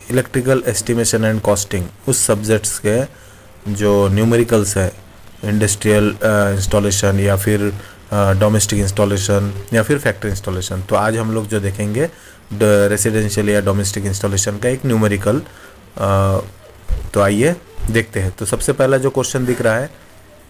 Electrical estimation and costing उस subjects के जो न्यूमेरिकल्स है, इंडस्ट्रियल इंस्टॉलेशन या फिर डोमेस्टिक इंस्टॉलेशन या फिर फैक्ट्री इंस्टॉलेशन। तो आज हम लोग जो देखेंगे रेसिडेंशियल या डोमेस्टिक इंस्टॉलेशन का एक न्यूमेरिकल। तो आइए देखते हैं। तो सबसे पहला जो क्वेश्चन दिख रहा है,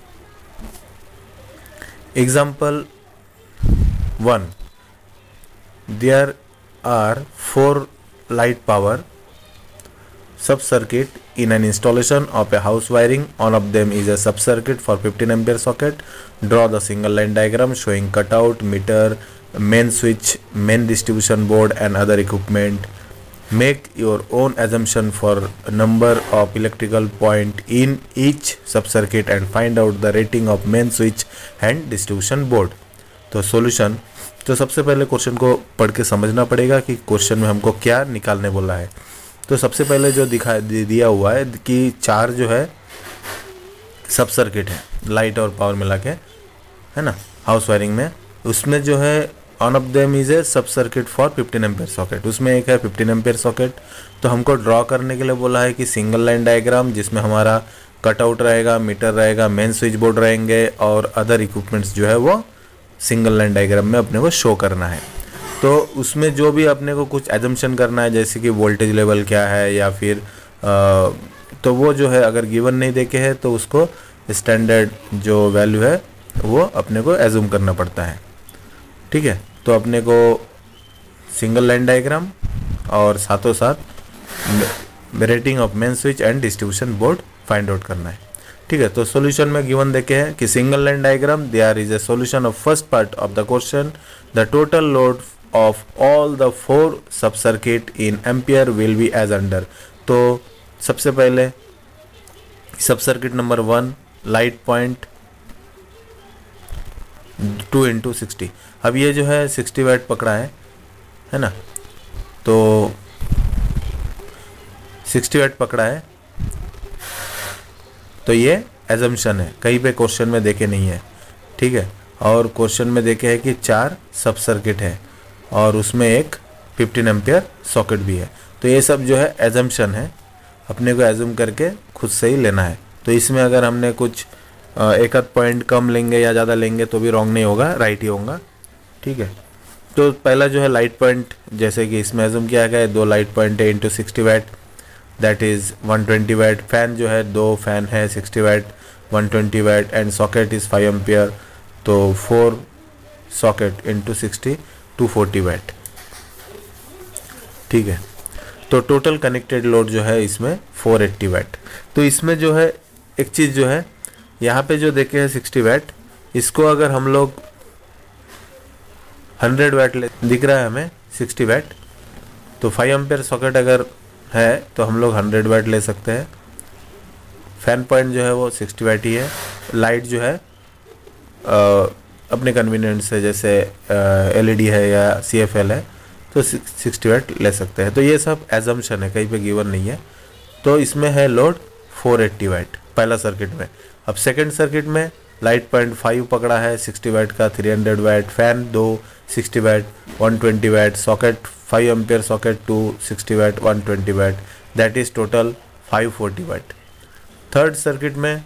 example 1, there are 4 light power sub-circuit in an installation of a house wiring. One of them is a sub-circuit for 15 ampere socket. Draw the single line diagram showing cutout, meter, main switch, main distribution board and other equipment. Make your own assumption for number of electrical point in each sub-circuit and find out the rating of main switch and distribution board. तो solution, तो सबसे पहले question को पढ़ के समझना पड़ेगा कि क्वेश्चन में हमको क्या निकालने बोला है। तो सबसे पहले जो दिया हुआ है कि 4 जो है सब सर्किट है, लाइट और पावर मिला के, है ना, हाउस वायरिंग में। उसमें जो है one of them is a sub circuit for 15 ampere socket, उसमें एक है 15 एम्पेयर सॉकेट। तो हमको ड्रॉ करने के लिए बोला है कि सिंगल लाइन डायग्राम जिसमें हमारा कटआउट रहेगा, मीटर रहेगा, मेन स्विच बोर्ड रहेंगे और अदर इक्विपमेंट्स जो है वो सिंगल लाइन डायग्राम में अपने को शो करना है। तो उसमें जो भी अपने को कुछ एजम्पशन करना है, जैसे कि वोल्टेज लेवल क्या है या फिर तो वो जो है अगर गिवन नहीं देखे है तो उसको स्टैंडर्ड जो वैल्यू है वो अपने को एज्यूम करना पड़ता है। ठीक है, तो अपने को सिंगल लाइन डायग्राम और साथों साथ rating of main switch and distribution board find out करना है। ठीक है, तो सॉल्यूशन में गिवन देखे हैं कि single line diagram, there is a solution of first part of the question, the total load of all the 4 sub circuit in ampere will be as under. तो सबसे पहले सब सर्किट नंबर 1 लाइट पॉइंट 2 × 60। अब ये जो है 60 वाट पकड़ा है ना, तो 60 वाट पकड़ा है। तो ये एजम्पशन है, कहीं पे क्वेश्चन में देखे नहीं है। ठीक है, और क्वेश्चन में देखे है कि 4 सब सर्किट है और उसमें एक 15 एम्पियर सॉकेट भी है। तो ये सब जो है एजम्पशन है, अपने को एज्यूम करके खुद से ही लेना है। तो इसमें अगर हमने कुछ एक आध पॉइंट कम लेंगे या ज़्यादा लेंगे तो भी रॉन्ग नहीं होगा, राइट ही होगा। ठीक है, तो पहला जो है लाइट पॉइंट, जैसे कि इसमें एज्यूम किया गया है 2 लाइट पॉइंट है into 60 watt, that is 120 watt. Fan जो है 2 फैन है 60 watt 120 watt and socket is 5 ampere, तो 4 सॉकेट इंटू 60 240 वाट। ठीक है, तो टोटल कनेक्टेड लोड जो है इसमें 480 वाट। तो इसमें जो है एक चीज़ जो है यहाँ पे जो देखे है 60 वाट, इसको अगर हम लोग 100 वाट दिख रहा है हमें 60 वाट, तो 5 एम्पियर सॉकेट अगर है तो हम लोग 100 वाट ले सकते हैं। फैन पॉइंट जो है वो 60 वाट ही है। लाइट जो है अपने कन्वीनियंस से, जैसे LED है या CFL है तो 60 वाट ले सकते हैं। तो ये सब एजम्पशन है, कहीं पे गिवन नहीं है। तो इसमें है लोड 480 वाट पहला सर्किट में। अब सेकंड सर्किट में लाइट पॉइंट 5 पकड़ा है 60 वाट का 300 watt, fan 2 60 watt 120 watt, socket 5 ampere socket 2 60 watt 120 watt, that is total 540 watt. Third circuit में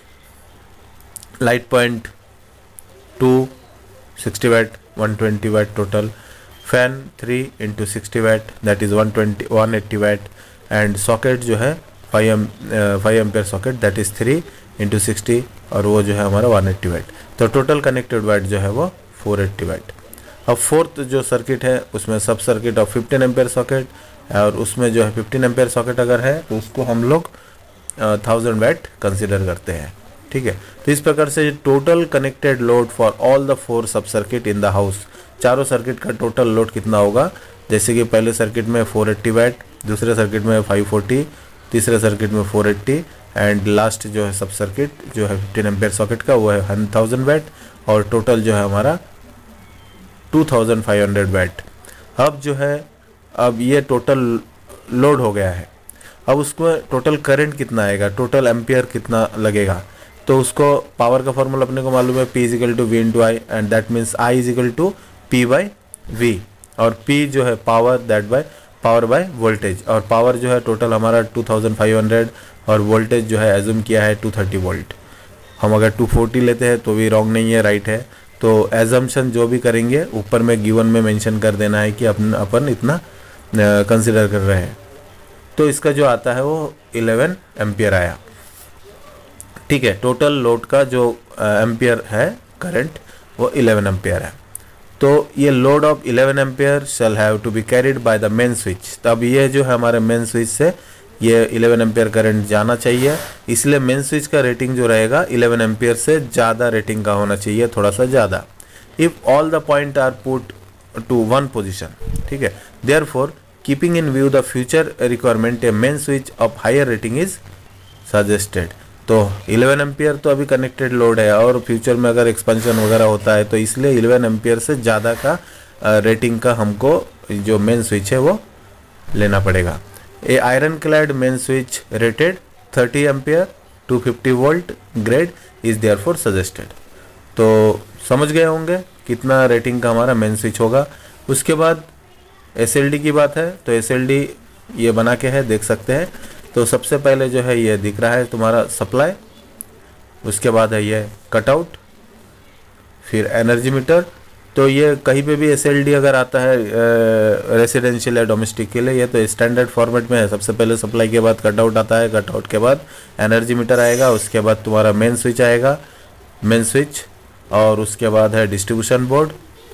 light point 2 60 watt 120 watt total, fan 3 × 60 watt that is 180 watt and socket जो है 5 ampere socket that is 3 × 60 और वो जो है हमारा 180 वाट। तो total connected वाट जो है वो 480 वाट। अब फोर्थ जो सर्किट है उसमें सब सर्किट ऑफ 15 एम्पियर सॉकेट, और उसमें जो है 15 एम्पियर सॉकेट अगर है तो उसको हम लोग 1000 वाट कंसिडर करते हैं। ठीक है, तो इस प्रकार से total connected load for all the 4 sub circuit in the house, चारों सर्किट का टोटल लोड कितना होगा, जैसे कि पहले सर्किट में 480 वाट, दूसरे सर्किट में 540, तीसरे सर्किट में 480 एंड लास्ट जो है सब सर्किट जो है 15 एम्पियर सॉकेट का वो है 1000 वाट और टोटल जो है हमारा 2500 वाट। अब जो है अब ये टोटल लोड हो गया है, अब उसको टोटल करंट कितना आएगा, टोटल एम्पियर कितना लगेगा, तो उसको पावर का फॉर्मूला अपने को मालूम है P = V × I and that means I = P/V और P जो है power that by power by voltage, और पावर जो है टोटल हमारा 2500 और वोल्टेज जो है एज्यूम किया है 230 वोल्ट। हम अगर 240 लेते हैं तो भी रॉन्ग नहीं है, राइट है। तो एजम्पशन जो भी करेंगे ऊपर में गिवन में मेंशन कर देना है कि अपन इतना कंसिडर कर रहे हैं। तो इसका जो आता है वो 11 एम्पियर आया, ठीक है। टोटल लोड का जो एम्पियर है करंट वो 11 एम्पियर है। तो ये load of 11 ampere shall have to be carried by the main switch. तब ये जो है हमारे मेन स्विच से ये 11 एम्पियर करंट जाना चाहिए, इसलिए मेन स्विच का रेटिंग जो रहेगा 11 एम्पियर से ज़्यादा रेटिंग का होना चाहिए, थोड़ा सा ज़्यादा। If all the point are put to one position, ठीक है। Therefore keeping in view the future requirement a main switch of higher rating is suggested. तो 11 एम्पियर तो अभी कनेक्टेड लोड है और फ्यूचर में अगर एक्सपेंशन वगैरह होता है तो इसलिए 11 एम्पियर से ज़्यादा का रेटिंग का हमको जो मेन स्विच है वो लेना पड़ेगा। A iron clad main switch rated 30 ampere 250 volt grade is therefore suggested. तो समझ गए होंगे कितना रेटिंग का हमारा मेन स्विच होगा। उसके बाद SLD की बात है, तो SLD ये बना के है, देख सकते हैं। तो सबसे पहले जो है ये दिख रहा है तुम्हारा सप्लाई, उसके बाद है ये कटआउट, फिर एनर्जी मीटर। तो ये कहीं पे भी SLD अगर आता है रेसिडेंशियल या डोमेस्टिक के लिए, ये तो स्टैंडर्ड फॉर्मेट में है। सबसे पहले सप्लाई के बाद कटआउट आता है, कटआउट के बाद एनर्जी मीटर आएगा, उसके बाद तुम्हारा मेन स्विच आएगा, मेन स्विच, और उसके बाद है डिस्ट्रीब्यूशन बोर्ड,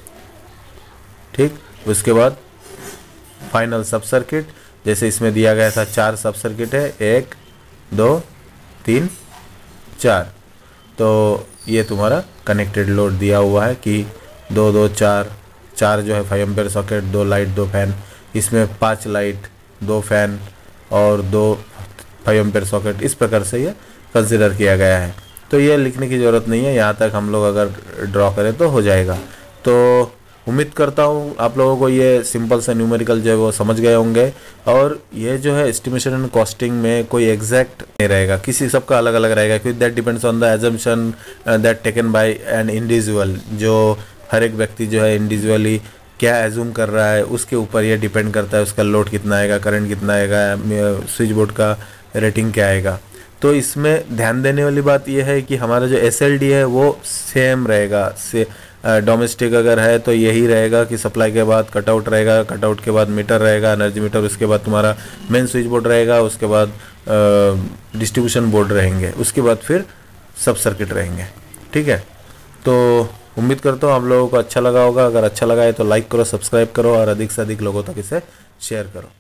ठीक। उसके बाद फाइनल सब सर्किट, जैसे इसमें दिया गया था 4 सब सर्किट है, 1 2 3 4। तो ये तुम्हारा कनेक्टेड लोड दिया हुआ है कि 2 2 4 जो है 5 एम्पियर सॉकेट, 2 लाइट 2 फैन, इसमें 5 लाइट 2 फैन और 2 5 एम्पियर सॉकेट, इस प्रकार से ये कंसिडर किया गया है। तो ये लिखने की ज़रूरत नहीं है, यहाँ तक हम लोग अगर ड्रॉ करें तो हो जाएगा। तो उम्मीद करता हूँ आप लोगों को ये सिंपल सा न्यूमेरिकल जो है वो समझ गए होंगे। और ये जो है एस्टिमेशन एंड कॉस्टिंग में कोई एग्जैक्ट नहीं रहेगा, किसी सबका अलग अलग रहेगा, क्योंकि that depends on the assumption that taken by an individual. जो हर एक व्यक्ति जो है इंडिविजुअली क्या एज्यूम कर रहा है उसके ऊपर ये डिपेंड करता है, उसका लोड कितना आएगा, करंट कितना आएगा, स्विच बोर्ड का रेटिंग क्या आएगा। तो इसमें ध्यान देने वाली बात यह है कि हमारा जो SLD है वो सेम रहेगा। डोमेस्टिक अगर है तो यही रहेगा कि सप्लाई के बाद कटआउट रहेगा, कटआउट के बाद मीटर रहेगा, एनर्जी मीटर, उसके बाद तुम्हारा मेन स्विच बोर्ड रहेगा, उसके बाद डिस्ट्रीब्यूशन बोर्ड रहेंगे, उसके बाद फिर सब सर्किट रहेंगे, ठीक है। तो उम्मीद करता हूँ आप लोगों को अच्छा लगा होगा। अगर अच्छा लगा है तो लाइक करो, सब्सक्राइब करो और अधिक से अधिक लोगों तक इसे शेयर करो।